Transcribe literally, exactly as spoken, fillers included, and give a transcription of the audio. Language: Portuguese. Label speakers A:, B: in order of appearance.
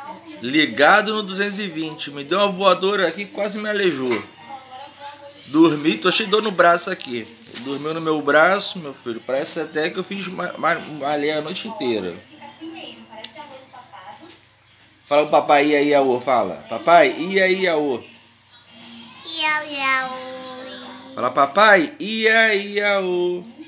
A: Ligado no duzentos e vinte. Me deu uma voadora aqui que quase me aleijou. Dormi, tô cheio de dor no braço aqui. Dormiu no meu braço, meu filho. Parece até que eu fiz malhar a noite inteira. Fala o papai ia iaô, fala. Papai ia iaô.
B: Iau, iau.
A: Fala papai ia iaô.